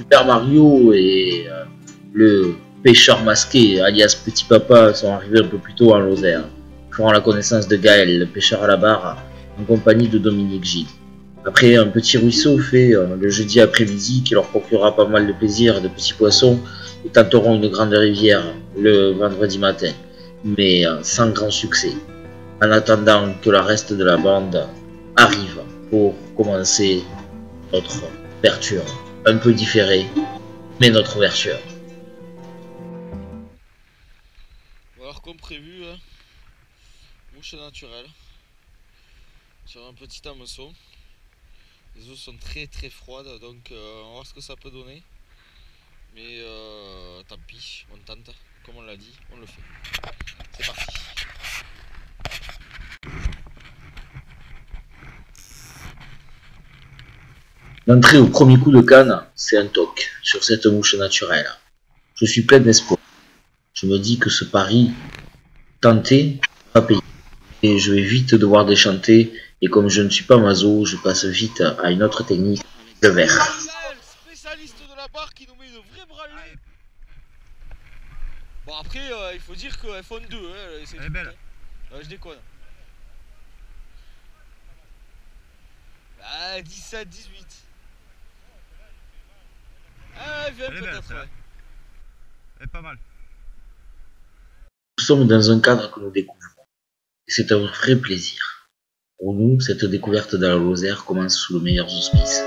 Super Mario et le pêcheur masqué, alias Petit Papa, sont arrivés un peu plus tôt en Lozère, feront la connaissance de Gaël, le pêcheur à la barre, en compagnie de Dominique Gilles. Après un petit ruisseau fait le jeudi après-midi qui leur procurera pas mal de plaisir et de petits poissons, ils tenteront une grande rivière le vendredi matin, mais sans grand succès, en attendant que le reste de la bande arrive pour commencer notre ouverture, un peu différée, mais notre ouverture. Alors comme prévu, mouche naturelle sur un petit hameçon. Les eaux sont très très froides, donc on va voir ce que ça peut donner. Mais tant pis, on tente, comme on l'a dit, on le fait. C'est parti. L'entrée au premier coup de canne, c'est un toc sur cette mouche naturelle. Je suis plein d'espoir. Je me dis que ce pari tenté va payer. Et je vais vite devoir déchanter, et comme je ne suis pas maso, je passe vite à une autre technique, le verre. Spécialiste de la barre qui nous met une vraie branlée. Bon après, il faut dire qu'elles font deux, hein, Elle est belle. Je déconne. Ah, 17, 18. Ah, viens peut-être, ouais. Elle est pas mal. Nous sommes dans un cadre que nous découvrons, et c'est un vrai plaisir. Pour nous, cette découverte de la Lozère commence sous les meilleurs auspices.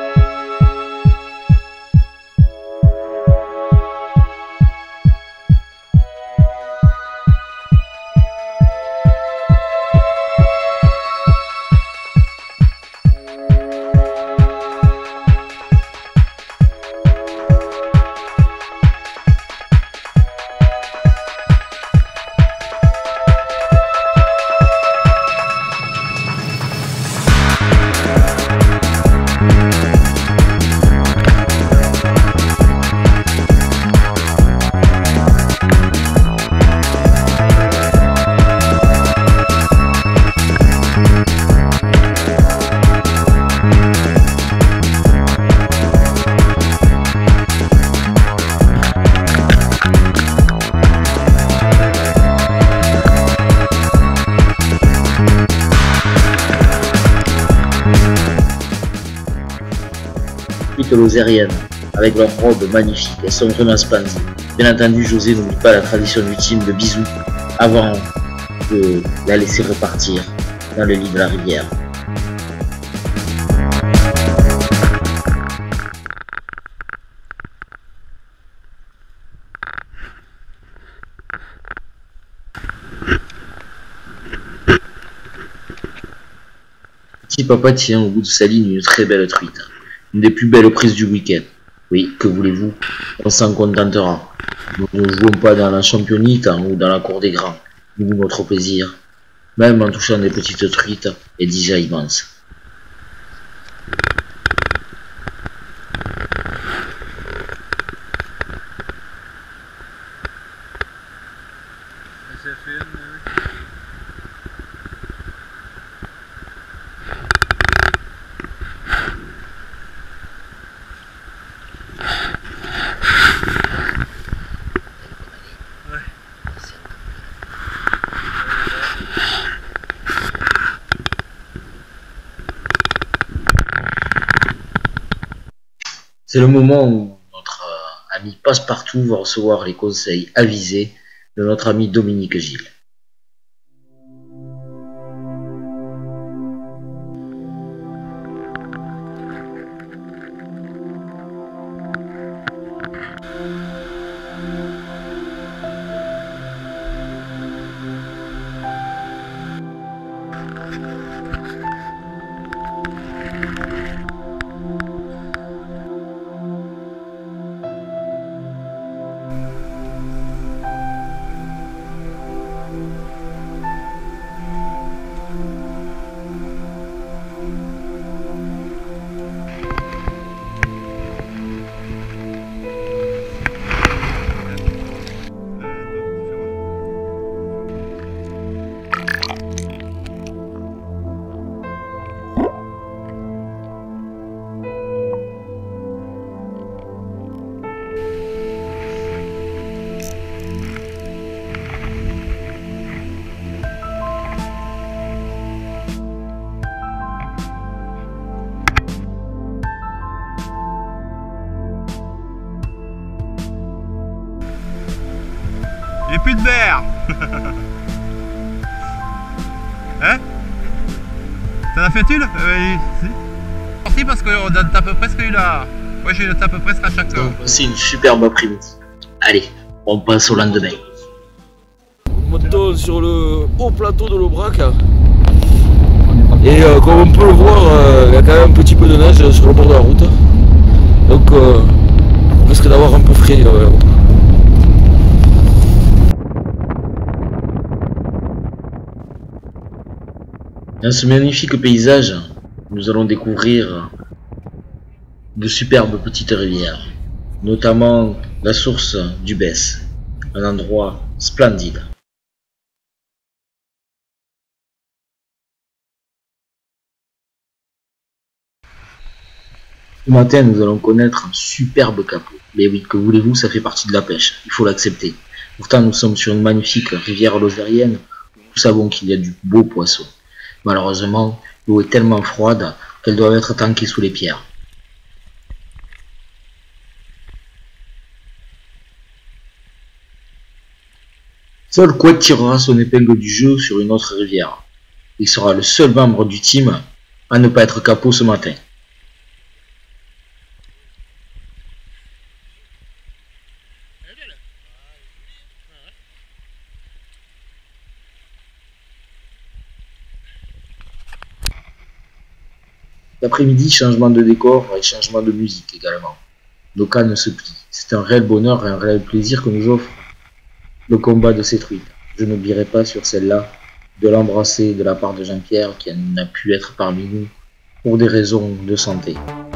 Lozériennes, avec leurs robes magnifiques, elles sont vraiment splendides. Bien entendu, José n'oublie pas la tradition ultime de bisous avant de la laisser repartir dans le lit de la rivière. Petit Papa tient au bout de sa ligne une très belle truite. Une des plus belles prises du week-end. Oui, que voulez-vous, on s'en contentera. Nous ne jouons pas dans la championnite ou dans la cour des grands. Nous, notre plaisir, même en touchant des petites truites, est déjà immense. C'est le moment où notre ami Passepartout va recevoir les conseils avisés de notre ami Dominique Gilles. Il n'y a plus de verre. Hein? T'en as fait une? Si. Merci parce qu'on tape presque eu la... Ouais, je tape presque à chaque... C'est une superbe après-midi. Allez, on passe au lendemain. Montons sur le haut plateau de l'Aubrac. Et comme on peut le voir, il y a quand même un petit peu de neige sur le bord de la route. Donc on risque d'avoir un peu frais. Dans ce magnifique paysage, nous allons découvrir de superbes petites rivières, notamment la source du Besse, un endroit splendide. Ce matin, nous allons connaître un superbe capot. Mais oui, que voulez-vous, ça fait partie de la pêche, il faut l'accepter. Pourtant, nous sommes sur une magnifique rivière lozérienne où nous savons qu'il y a du beau poisson. Malheureusement, l'eau est tellement froide qu'elles doivent être tankées sous les pierres. Seul Couette tirera son épingle du jeu sur une autre rivière. Il sera le seul membre du team à ne pas être capot ce matin. L'après-midi, changement de décor et changement de musique également. Nos cannes se plient. C'est un réel bonheur et un réel plaisir que nous offre le combat de ces truites. Je n'oublierai pas sur celle-là de l'embrasser de la part de Jean-Pierre qui n'a pu être parmi nous pour des raisons de santé.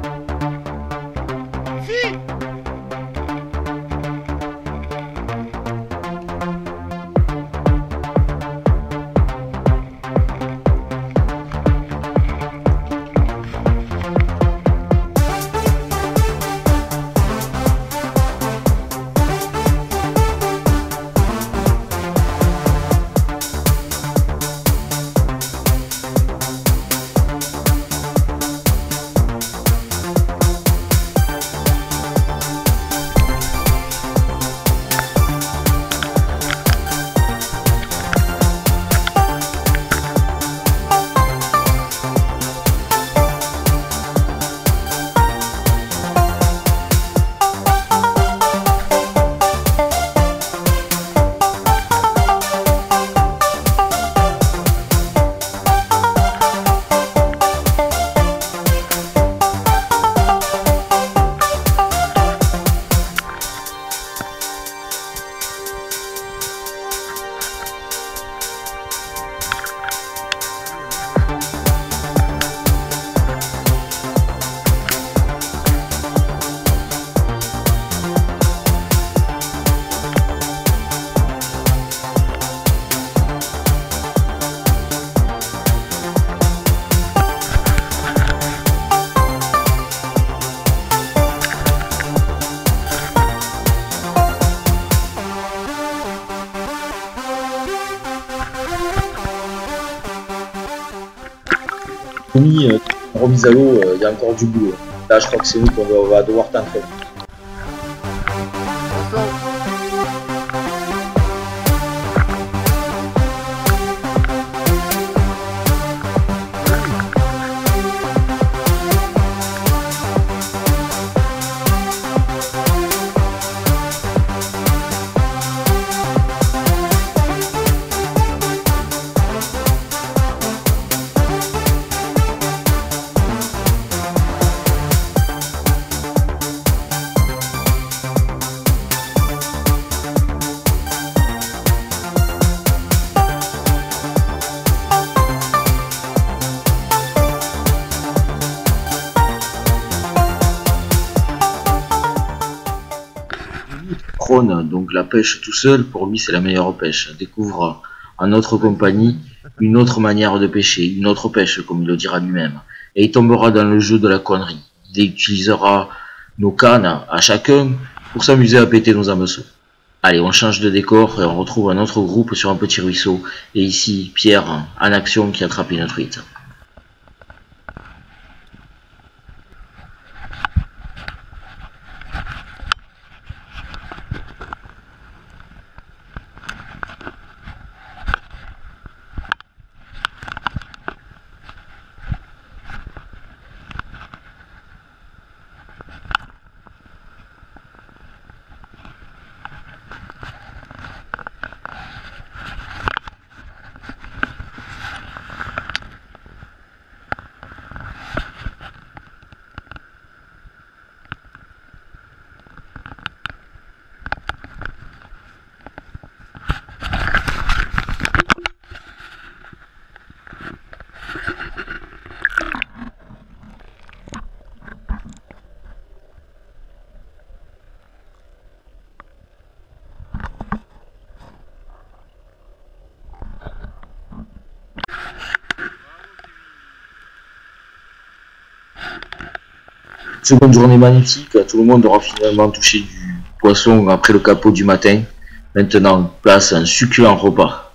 Remise à l'eau, il y a encore du boulot. Là, je crois que c'est nous qu'on va devoir t'entraîner. Prône donc la pêche tout seul, pour lui c'est la meilleure pêche. Découvre en notre compagnie une autre manière de pêcher, une autre pêche comme il le dira lui-même. Et il tombera dans le jeu de la connerie. Il utilisera nos cannes à chacun pour s'amuser à péter nos hameçons. Allez, on change de décor et on retrouve un autre groupe sur un petit ruisseau. Et ici, Pierre en action qui attrape une truite. Seconde journée magnifique, tout le monde aura finalement touché du poisson après le capot du matin. Maintenant, place à un succulent repas.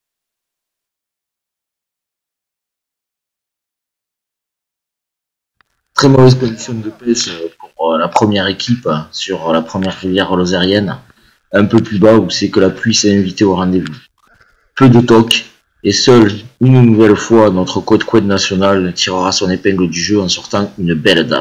Très mauvaise condition de pêche pour la première équipe sur la première rivière lozérienne, un peu plus bas où c'est que la pluie s'est invitée au rendez-vous. Peu de toc, et seule une nouvelle fois notre côte quad national tirera son épingle du jeu en sortant une belle dame.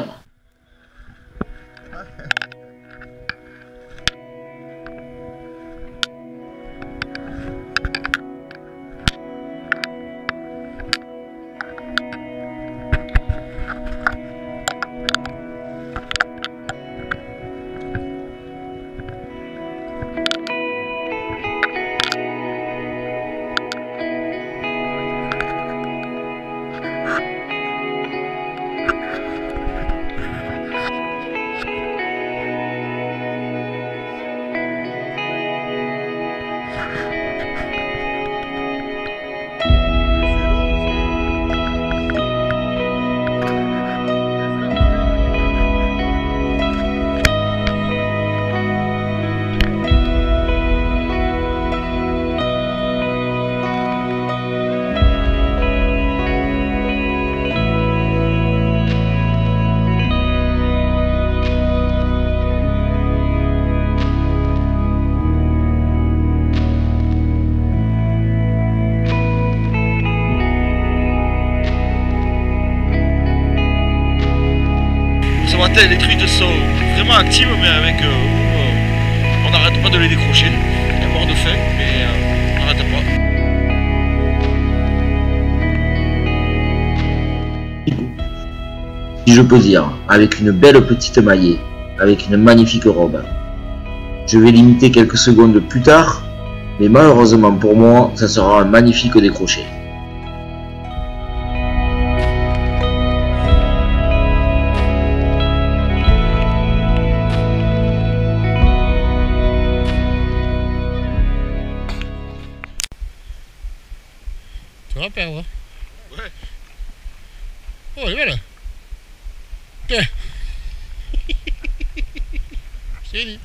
Ce matin, les truites sont vraiment actives, mais avec on n'arrête pas de les décrocher. Il y a mort de faim, mais on n'arrête pas. Si je peux dire, avec une belle petite maillée, avec une magnifique robe. Je vais l'imiter quelques secondes plus tard, mais malheureusement pour moi, ça sera un magnifique décroché. Tu vas perdre. Ouais. Oh, elle est belle. Tiens. C'est dit.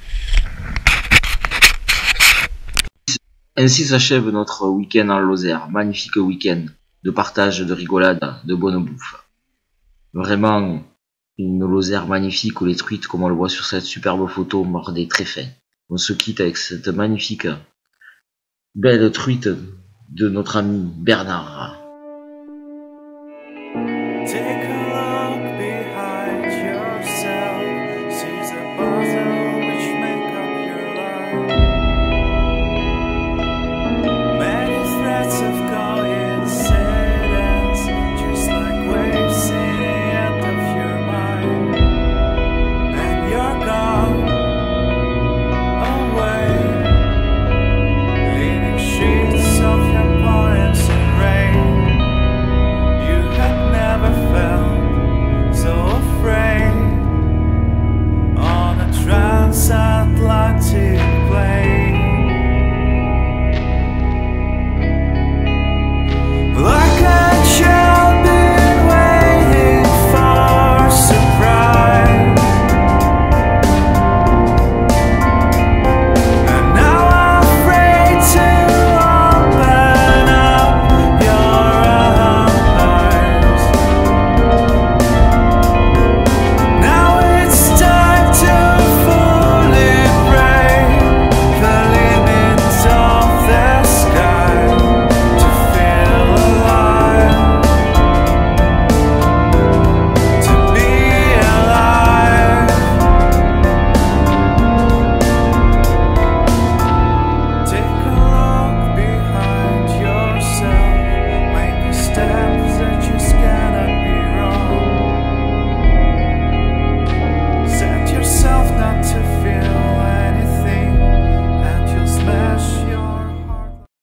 Ainsi s'achève notre week-end en Lozère. Magnifique week-end de partage, de rigolade, de bonne bouffe. Vraiment une Lozère magnifique où les truites, comme on le voit sur cette superbe photo, mordaient très fin. On se quitte avec cette magnifique belle truite de notre ami Bernard.